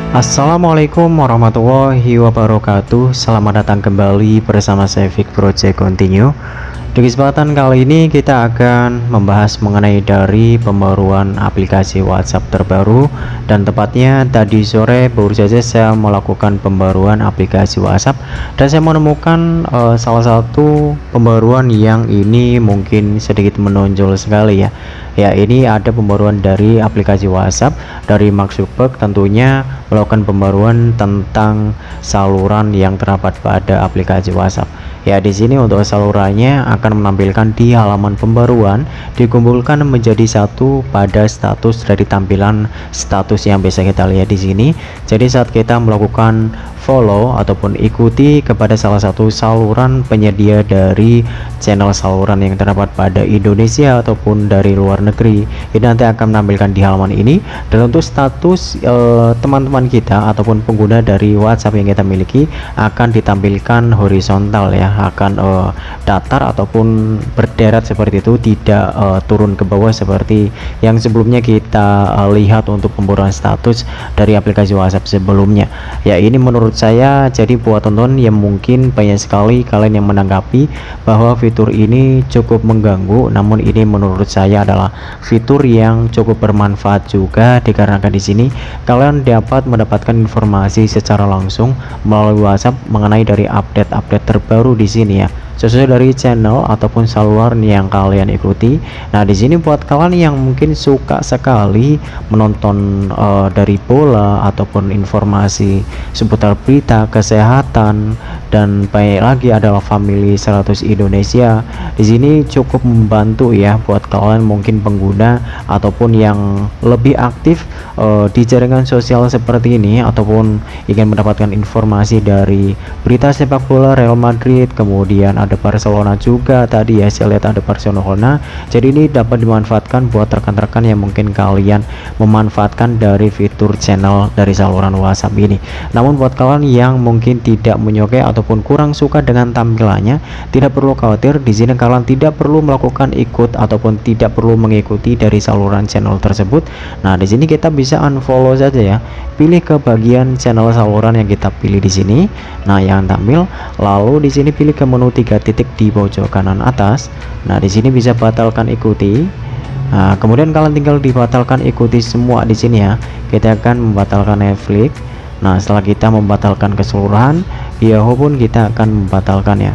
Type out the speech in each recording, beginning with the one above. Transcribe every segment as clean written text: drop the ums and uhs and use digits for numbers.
Assalamualaikum warahmatullahi wabarakatuh. Selamat datang kembali bersama saya Vic Project Continue. Di kesempatan kali ini kita akan membahas mengenai dari pembaruan aplikasi WhatsApp terbaru, dan tepatnya tadi sore baru saja saya melakukan pembaruan aplikasi WhatsApp dan saya menemukan salah satu pembaruan yang ini mungkin sedikit menonjol sekali ya. Ya, ini ada pembaruan dari aplikasi WhatsApp dari Mark Zuckerberg, tentunya melakukan pembaruan tentang saluran yang terdapat pada aplikasi WhatsApp. Ya, di sini untuk salurannya akan menampilkan di halaman pembaruan dikumpulkan menjadi satu pada status dari tampilan status yang bisa kita lihat di sini. Jadi saat kita melakukan follow ataupun ikuti kepada salah satu saluran penyedia dari channel saluran yang terdapat pada Indonesia ataupun dari luar negeri, ini nanti akan menampilkan di halaman ini. Dan untuk status teman-teman kita ataupun pengguna dari WhatsApp yang kita miliki akan ditampilkan horizontal ya, akan datar ataupun berderet seperti itu, tidak turun ke bawah seperti yang sebelumnya kita lihat untuk pembaruan status dari aplikasi WhatsApp sebelumnya. Ya, ini menurut saya jadi buat tonton yang mungkin banyak sekali kalian yang menanggapi bahwa fitur ini cukup mengganggu, namun ini menurut saya adalah fitur yang cukup bermanfaat juga, dikarenakan di sini kalian dapat mendapatkan informasi secara langsung melalui WhatsApp mengenai dari update-update terbaru di sini ya, sesuai dari channel ataupun saluran yang kalian ikuti. Nah, di sini buat kalian yang mungkin suka sekali menonton dari bola ataupun informasi seputar berita kesehatan, dan baik lagi adalah Family 100 Indonesia, di sini cukup membantu ya buat kalian mungkin pengguna ataupun yang lebih aktif di jaringan sosial seperti ini, ataupun ingin mendapatkan informasi dari berita sepak bola Real Madrid, kemudian ada Barcelona juga tadi ya, saya lihat ada Barcelona. Jadi ini dapat dimanfaatkan buat rekan-rekan yang mungkin kalian memanfaatkan dari fitur channel dari saluran WhatsApp ini. Namun buat kalian yang mungkin tidak menyukai ataupun kurang suka dengan tampilannya, tidak perlu khawatir. Di sini kalian tidak perlu melakukan ikut ataupun tidak perlu mengikuti dari saluran channel tersebut. Nah, di sini kita bisa unfollow saja ya, pilih ke bagian channel saluran yang kita pilih di sini. Nah, yang tampil, lalu di sini pilih ke menu 3 titik di pojok kanan atas. Nah, di sini bisa batalkan ikuti. Nah, kemudian kalian tinggal dibatalkan ikuti semua di sini ya. Kita akan membatalkan Netflix. Nah, setelah kita membatalkan keseluruhan, Yahoo pun kita akan membatalkan ya.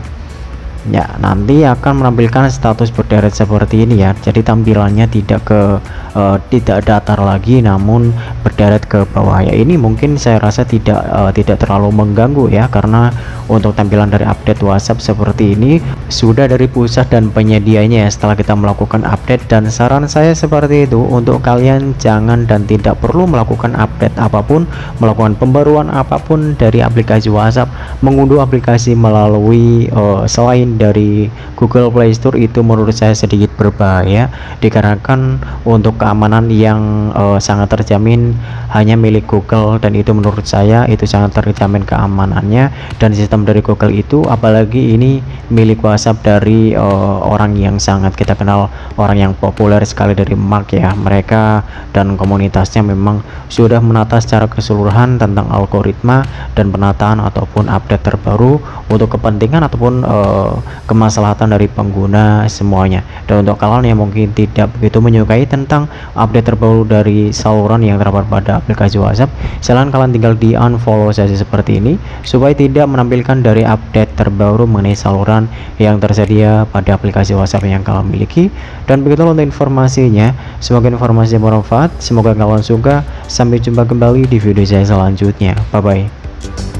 Ya, nanti akan menampilkan status berderet seperti ini ya. Jadi tampilannya tidak datar lagi, namun berderet ke bawah ya. Ini mungkin saya rasa tidak terlalu mengganggu ya, karena untuk tampilan dari update WhatsApp seperti ini sudah dari pusat dan penyedianya ya, setelah kita melakukan update. Dan saran saya seperti itu, untuk kalian jangan dan tidak perlu melakukan update apapun, melakukan pembaruan apapun dari aplikasi WhatsApp, mengunduh aplikasi melalui selain dari Google Play Store, itu menurut saya sedikit berbahaya, dikarenakan untuk keamanan yang sangat terjamin hanya milik Google, dan itu menurut saya itu sangat terjamin keamanannya. Dan sistem dari Google itu, apalagi ini milik WhatsApp dari orang yang sangat kita kenal, orang yang populer sekali dari Mark ya. Mereka dan komunitasnya memang sudah menata secara keseluruhan tentang algoritma dan penataan ataupun update terbaru untuk kepentingan ataupun kemaslahatan dari pengguna semuanya. Dan untuk kalian yang mungkin tidak begitu menyukai tentang update terbaru dari saluran yang terdapat pada aplikasi WhatsApp, silahkan kalian tinggal di unfollow saja seperti ini, supaya tidak menampilkan dari update terbaru mengenai saluran yang tersedia pada aplikasi WhatsApp yang kalian miliki. Dan begitu untuk informasinya, semoga informasi bermanfaat, semoga kalian suka. Sampai jumpa kembali di video saya selanjutnya. Bye bye.